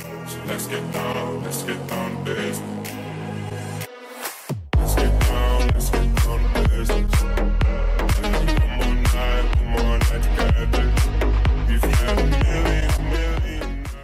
So let's get down to business. Let's get down to business. One more night together. We've had a million nights.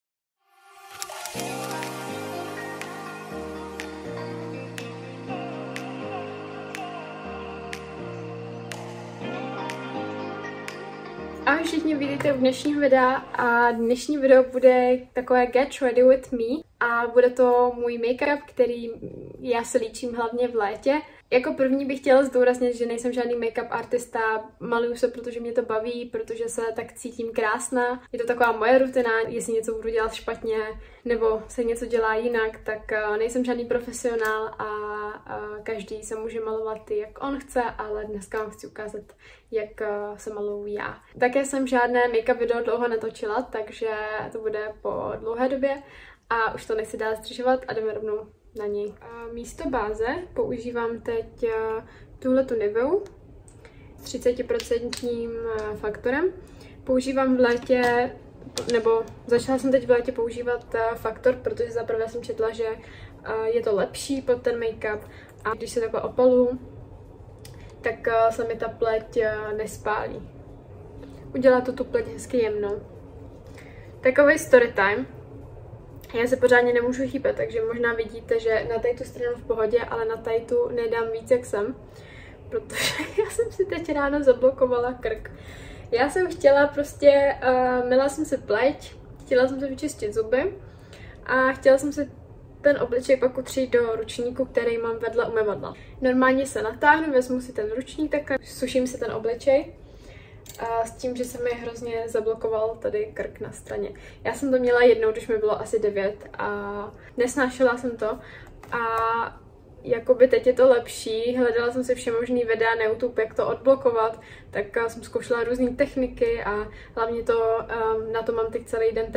Ahoj všichni, vítejte u dnešního videa a dnešní video bude takové Get Ready With Me a bude to můj make-up, který já se líčím hlavně v létě. Jako první bych chtěla zdůraznit, že nejsem žádný make-up artista, maluju se, protože mě to baví, protože se tak cítím krásná. Je to taková moje rutina, jestli něco budu dělat špatně nebo se něco dělá jinak, tak nejsem žádný profesionál a každý se může malovat jak on chce, ale dneska vám chci ukázat, jak se maluju já. Také jsem žádné make-up video dlouho netočila, takže to bude po dlouhé době a už to nechci dál zdržovat a jdeme rovnou na něj. Místo báze používám teď tuhletu Niveu s 30% faktorem. Používám v létě, nebo začala jsem teď v létě používat faktor, protože zaprvé jsem četla, že je to lepší pod ten make-up a když se takhle opalu, tak se mi ta pleť nespálí. Udělá to tu pleť hezky jemnou. Takový story time. Já se pořádně nemůžu hýbat, takže možná vidíte, že na tady tu stranu v pohodě, ale na tady tu nedám víc, jak jsem. Protože já jsem si teď ráno zablokovala krk. Já jsem chtěla prostě, myla jsem si pleť, chtěla jsem si vyčistit zuby a chtěla jsem si ten obličej pak utřít do ručníku, který mám vedle umyvadla. Normálně se natáhnu, vezmu si ten ručník, tak suším si ten obličej. A s tím, že se mi hrozně zablokoval tady krk na straně. Já jsem to měla jednou, když mi bylo asi 9 a nesnášela jsem to a jakoby teď je to lepší. Hledala jsem si všemožný videa na YouTube, jak to odblokovat, tak jsem zkoušela různé techniky a hlavně to, na to mám teď celý den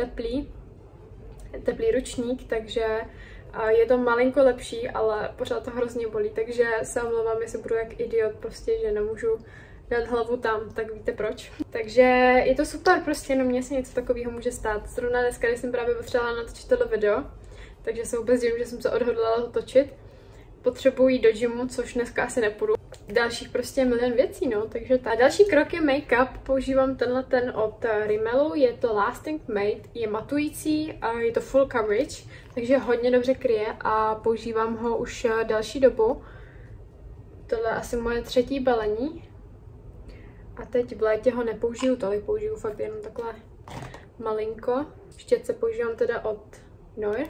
teplý ručník, takže je to malinko lepší, ale pořád to hrozně bolí, takže se omlouvám, jestli budu jak idiot, prostě, že nemůžu dát hlavu tam, tak víte proč. Takže je to super, prostě jenom mně se něco takového může stát. Zrovna dneska, když jsem právě potřebovala natočit tohle video, takže se vůbec divím, že jsem se odhodlala to točit. Potřebuji jít do gymu, což dneska asi nepůjdu. Dalších prostě milion věcí, no, takže tak. Další krok je make-up, používám ten od Rimmelu, je to Lasting Matte, je matující a je to full coverage, takže hodně dobře kryje a používám ho už další dobu. Tohle je asi moje 3. balení. A teď v létě ho nepoužiju tolik, použiju fakt jenom takhle malinko. Štětce používám teda od Noir.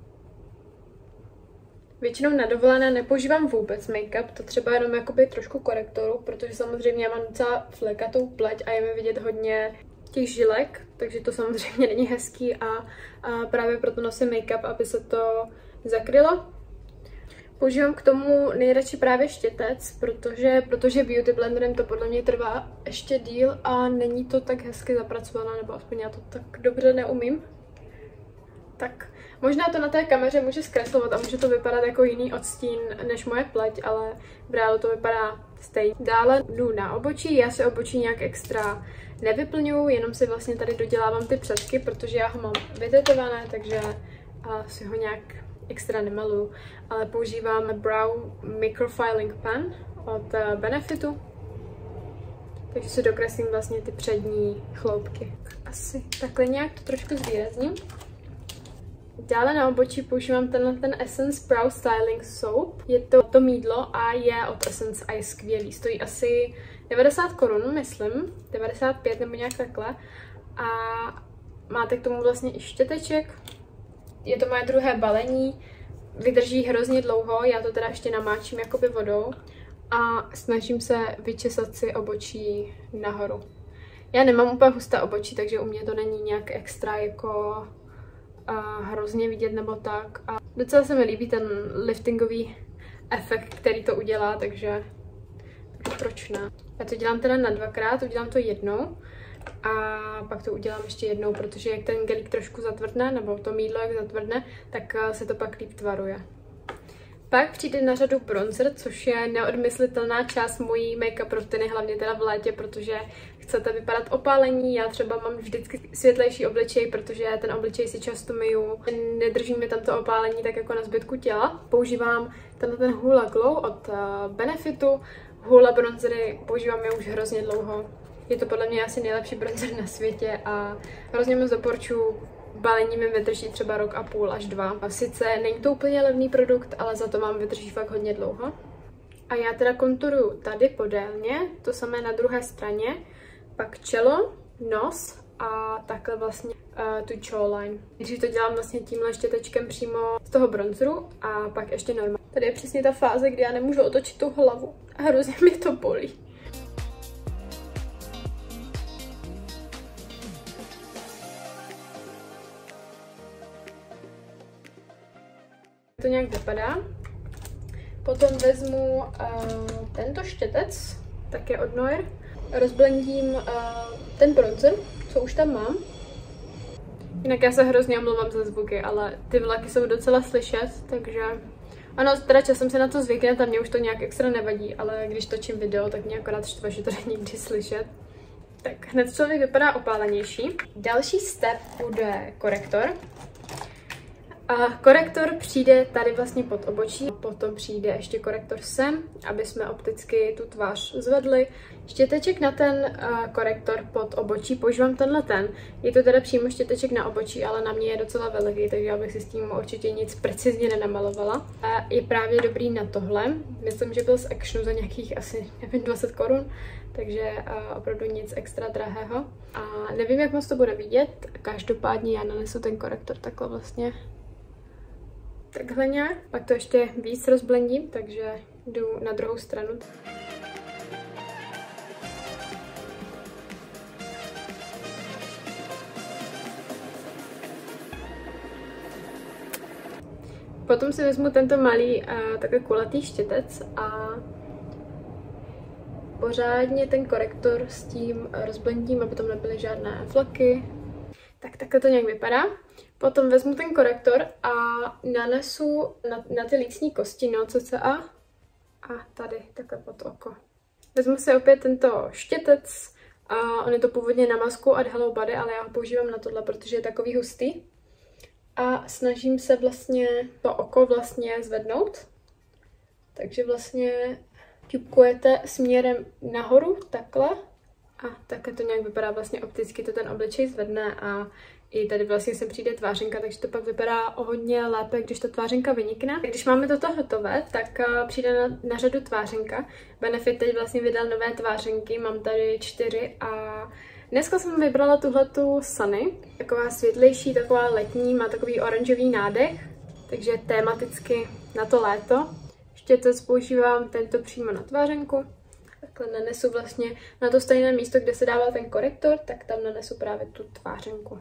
Většinou na dovolené nepoužívám vůbec make-up, to třeba jenom jakoby trošku korektoru, protože samozřejmě já mám docela flekatou pleť a je mi vidět hodně těch žilek, takže to samozřejmě není hezký a právě proto nosím make-up, aby se to zakrylo. Používám k tomu nejradši právě štětec, protože beauty blenderem to podle mě trvá ještě díl a není to tak hezky zapracované, nebo aspoň já to tak dobře neumím. Tak možná to na té kameře může zkreslovat a může to vypadat jako jiný odstín než moje pleť, ale v reálu to vypadá stejně. Dále jdu na obočí, já si obočí nějak extra nevyplňuju, jenom si vlastně tady dodělávám ty předky, protože já ho mám vytetované, takže si ho nějak extra nemaluju, ale používám Brow Microfiling Pen od Benefitu, takže si dokreslím vlastně ty přední chloupky. Asi takhle nějak to trošku zvýrazním. Dále na obočí používám ten Essence Brow Styling Soap. Je to mýdlo a je od Essence a je skvělý. Stojí asi 90 korun, myslím, 95 nebo nějak takhle. A máte k tomu vlastně i štěteček. Je to moje 2. balení, vydrží hrozně dlouho, já to teda ještě namáčím jakoby vodou a snažím se vyčesat si obočí nahoru. Já nemám úplně husté obočí, takže u mě to není nějak extra jako hrozně vidět nebo tak. A docela se mi líbí ten liftingový efekt, který to udělá, takže proč ne. Já to dělám teda na 2krát, udělám to jednou a pak to udělám ještě jednou, protože jak ten gelík trošku zatvrdne, nebo to mýdlo jak zatvrdne, tak se to pak líp tvaruje. Pak přijde na řadu bronzer, což je neodmyslitelná část mojí make-up rutiny, hlavně teda v létě, protože chcete vypadat opálení. Já třeba mám vždycky světlejší obličej, protože ten obličej si často myju. Nedrží mi tam to opálení tak jako na zbytku těla. Používám ten Hoola Glow od Benefitu. Hoola bronzery používám je už hrozně dlouho. Je to podle mě asi nejlepší bronzer na světě a hrozně moc doporučuji. Balení mi vydrží třeba 1,5 roku až 2. A sice není to úplně levný produkt, ale za to vám vydrží fakt hodně dlouho. A já teda konturuju tady podélně, to samé na druhé straně, pak čelo, nos a takhle vlastně tu jawline. Když to dělám vlastně tímhle štětečkem přímo z toho bronzeru a pak ještě normálně. Tady je přesně ta fáze, kdy já nemůžu otočit tu hlavu a hrozně mi to bolí. To nějak vypadá. Potom vezmu tento štětec, také od Noir. Rozblendím ten bronzer, co už tam mám. Jinak já se hrozně omlouvám za zvuky, ale ty vlaky jsou docela slyšet, takže... Ano, teda časem se na to zvykne, tam mě už to nějak extra nevadí, ale když točím video, tak mě akorát štve, že to není nikdy slyšet. Tak hned člověk vypadá opálenější. Další step bude korektor. A korektor přijde tady vlastně pod obočí, potom přijde ještě korektor sem, aby jsme opticky tu tvář zvedli. Štěteček na ten korektor pod obočí používám ten. Je to teda přímo štěteček na obočí, ale na mě je docela veliký, takže já bych si s tím určitě nic precizně nenamalovala. A je právě dobrý na tohle. Myslím, že byl z Actionu za nějakých asi, nevím, 20 korun. Takže opravdu nic extra drahého. A nevím, jak moc to bude vidět, každopádně já nanesu ten korektor takhle vlastně. Takhle nějak, pak to ještě víc rozblendím, takže jdu na druhou stranu. Potom si vezmu tento malý takový kulatý štětec a pořádně ten korektor s tím rozblendím, aby tam nebyly žádné flaky. Tak takhle to nějak vypadá. Potom vezmu ten korektor a nanesu na ty lícní kosti, no cca. A tady takhle pod oko. Vezmu si opět tento štětec. On je to původně na masku od Hello Body, ale já ho používám na tohle, protože je takový hustý. A snažím se vlastně to oko vlastně zvednout. Takže vlastně ťupkujete směrem nahoru, takhle. A takhle to nějak vypadá vlastně opticky, to ten obličej zvedne a i tady vlastně sem přijde tvářenka, takže to pak vypadá o hodně lépe, když ta tvářenka vynikne. Když máme toto hotové, tak přijde na řadu tvářenka. Benefit teď vlastně vydal nové tvářenky, mám tady 4 a dneska jsem vybrala tuhletu Sunny. Taková světlejší, taková letní, má takový oranžový nádech, takže tematicky na to léto. Štětec používám tento přímo na tvářenku. Takhle nanesu vlastně na to stejné místo, kde se dává ten korektor, tak tam nanesu právě tu tvářenku.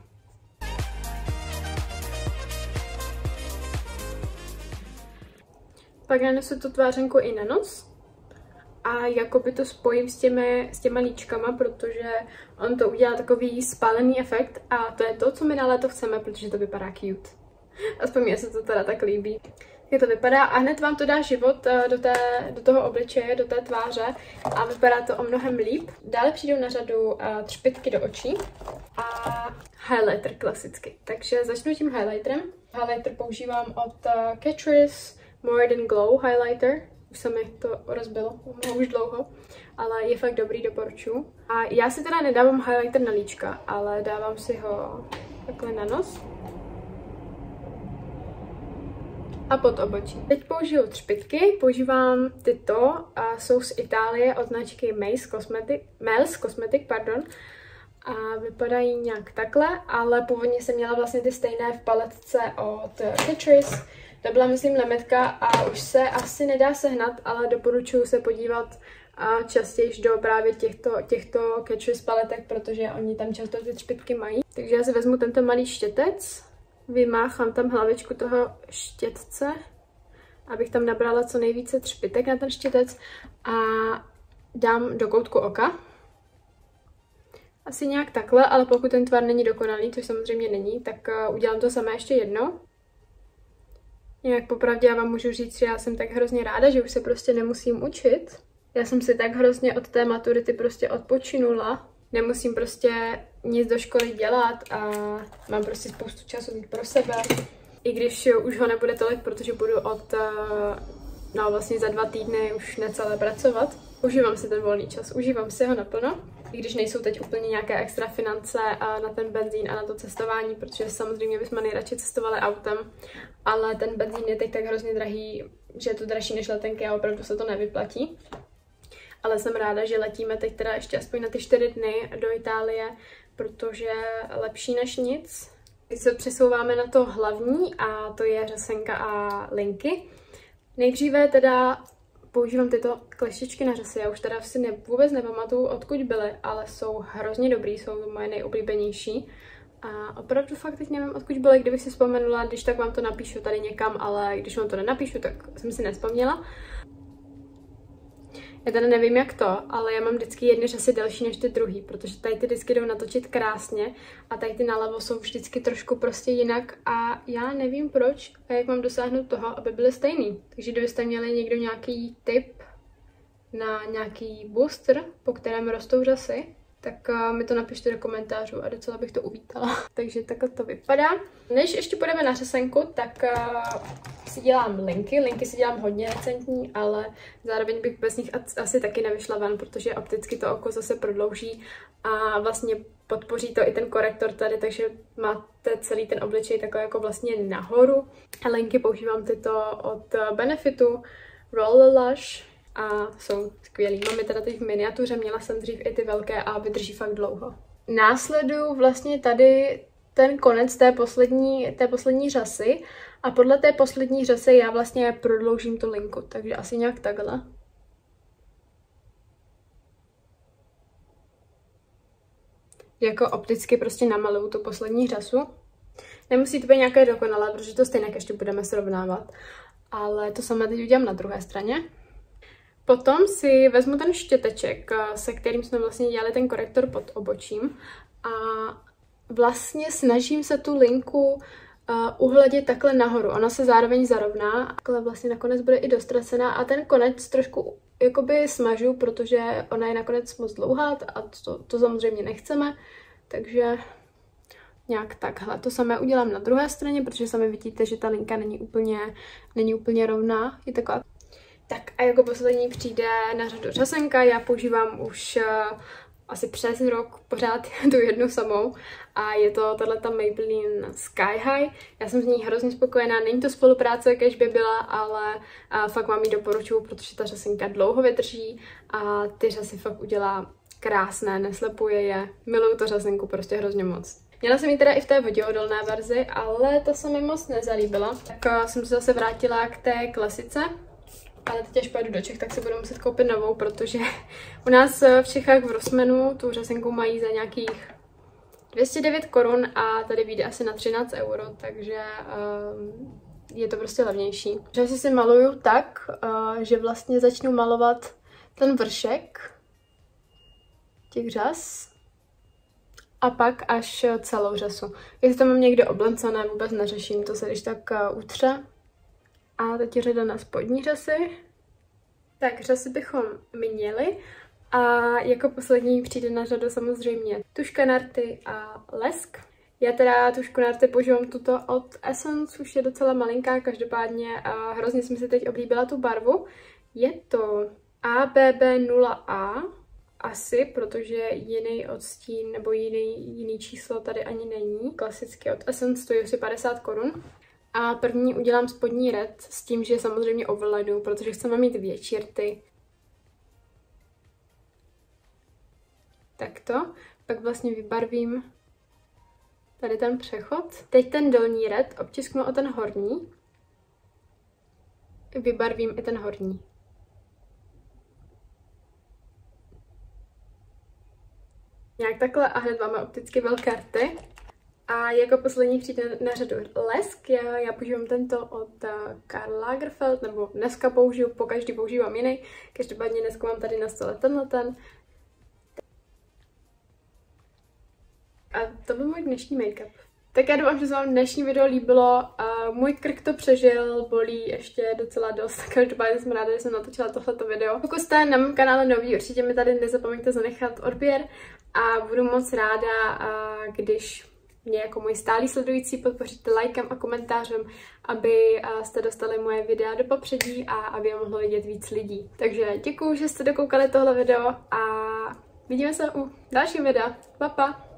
Pak nanesu tu tvářenku i na nos a jakoby to spojím s těma líčkama, protože on to udělá takový spálený efekt a to je to, co my na léto chceme, protože to vypadá cute. Aspoň mě se to teda tak líbí. Jak to vypadá a hned vám to dá život do toho obličeje, do té tváře a vypadá to o mnohem líp. Dále přijdou na řadu třpytky do očí a highlighter klasicky. Takže začnu tím highlighterem. Highlighter používám od Catrice More Than Glow Highlighter. Už se mi to rozbilo, už dlouho, ale je fakt dobrý, doporučuji. A já si teda nedávám highlighter na líčka, ale dávám si ho takhle na nos. A pod obočí. Teď použiju třpytky, používám tyto, a jsou z Itálie od značky Mel's Cosmetic, pardon. A vypadají nějak takhle, ale původně jsem měla vlastně ty stejné v paletce od Catrice. To byla, myslím, lemetka a už se asi nedá sehnat, ale doporučuji se podívat častěji do právě těchto Catrice paletek, protože oni tam často ty třpytky mají. Takže já si vezmu tento malý štětec. Vymáchám tam hlavičku toho štětce, abych tam nabrala co nejvíce třpytek na ten štětec a dám do koutku oka. Asi nějak takhle, ale pokud ten tvar není dokonalý, což samozřejmě není, tak udělám to samé ještě jednou. Jinak popravdě já vám můžu říct, že já jsem tak hrozně ráda, že už se prostě nemusím učit. Já jsem si tak hrozně od té maturity prostě odpočinula. Nemusím prostě nic do školy dělat a mám prostě spoustu času mít pro sebe. I když už ho nebude tolik, protože budu vlastně za 2 týdny už necelé pracovat. Užívám si ten volný čas, užívám si ho naplno. I když nejsou teď úplně nějaké extra finance na ten benzín a na to cestování, protože samozřejmě bychom nejradši cestovali autem, ale ten benzín je teď tak hrozně drahý, že je to dražší než letenky a opravdu se to nevyplatí. Ale jsem ráda, že letíme teď teda ještě aspoň na ty 4 dny do Itálie, protože lepší než nic. Teď se přesouváme na to hlavní a to je řasenka a linky. Nejdříve teda používám tyto kleštičky na řasy. Já už teda vůbec nepamatuju, odkud byly, ale jsou hrozně dobrý, jsou moje nejoblíbenější. A opravdu fakt teď nevím, odkud byly, kdybych si vzpomenula, když tak vám to napíšu tady někam, ale když vám to nenapíšu, tak jsem si nevzpomněla. Já teda nevím jak to, ale já mám vždycky jedny řasy delší než ty druhý, protože tady ty disky jdou natočit krásně a tady ty nalevo jsou vždycky trošku prostě jinak a já nevím proč a jak mám dosáhnout toho, aby byly stejný. Takže kdybyste měli někdo nějaký tip na nějaký booster, po kterém rostou řasy, tak mi to napište do komentářů a docela bych to uvítala. Takže takhle to vypadá. Než ještě půjdeme na řasenku, tak si dělám linky. Linky si dělám hodně recentní, ale zároveň bych bez nich asi taky nevyšla ven, protože opticky to oko zase prodlouží a vlastně podpoří to i ten korektor tady, takže máte celý ten obličej takhle jako vlastně nahoru. A linky používám tyto od Benefitu, Roller Lash, a jsou skvělý. Mám je teda teď v miniatuře, měla jsem dřív i ty velké a vydrží fakt dlouho. Následuju vlastně tady ten konec té poslední řasy a podle té poslední řasy já vlastně prodloužím tu linku, takže asi nějak takhle. Jako opticky prostě namaluju tu poslední řasu. Nemusí to být nějaké dokonalé, protože to stejně ještě budeme srovnávat, ale to samé teď udělám na druhé straně. Potom si vezmu ten štěteček, se kterým jsme vlastně dělali ten korektor pod obočím a vlastně snažím se tu linku uhladit takhle nahoru. Ona se zároveň zarovná, takhle vlastně nakonec bude i dostracená a ten konec trošku jakoby smažu, protože ona je nakonec moc dlouhá a to samozřejmě nechceme, takže nějak takhle. To samé udělám na druhé straně, protože sami vidíte, že ta linka není úplně rovná, je taková. Tak a jako poslední přijde na řadu řasenka, já používám už asi přes rok pořád tu jednu samou a je to tato Maybelline Sky High. Já jsem z ní hrozně spokojená, není to spolupráce, kež by byla, ale fakt vám ji doporučuji, protože ta řasenka dlouho vydrží a ty řasy fakt udělá krásné, neslepuje je, miluju tu řasenku prostě hrozně moc. Měla jsem ji teda i v té voděodolné verzi, ale ta se mi moc nezalíbila, tak jsem se zase vrátila k té klasice. Ale teď až pojedu do Čech, tak si budu muset koupit novou, protože u nás v Čechách v Rossmanu tu řasenku mají za nějakých 209 korun a tady vyjde asi na 13 euro, takže je to prostě levnější. Že si maluju tak, že vlastně začnu malovat ten vršek těch řas a pak až celou řasu. Jestli to mám někde oblencené, vůbec neřeším, to se když tak utře. A teď je řada na spodní řasy. Tak řasy bychom měli. A jako poslední přijde na řadu samozřejmě tuška na rty a lesk. Já teda tušku na rty používám tuto od Essence, už je docela malinká, každopádně hrozně jsem si teď oblíbila tu barvu. Je to ABB0A, asi, protože jiný odstín nebo jiný číslo tady ani není. Klasicky od Essence stojí asi 50 korun. A první udělám spodní red s tím, že samozřejmě overlayu, protože chceme mít větší rty. Takto. Pak vlastně vybarvím tady ten přechod. Teď ten dolní red obtisknu o ten horní. Vybarvím i ten horní. Nějak takhle a hned máme opticky velké rty. A jako poslední přijde na řadu lesk. Já používám tento od Karl Lagerfeld, nebo dneska použiju, pokaždý používám jiný. Každopádně dneska mám tady na stole tenhle. A to byl můj dnešní make-up. Tak já doufám, že se vám dnešní video líbilo. Můj krk to přežil, bolí ještě docela dost. Každopádně jsem ráda, že jsem natočila tohleto video. Pokud jste na mém kanále nový, určitě mi tady nezapomeňte zanechat odběr a budu moc ráda, když mě jako můj stálý sledující podpoříte lajkem a komentářem, aby jste dostali moje videa do popředí a aby je mohlo vidět víc lidí. Takže děkuju, že jste dokoukali tohle video a vidíme se u dalšího videa. Pa, pa!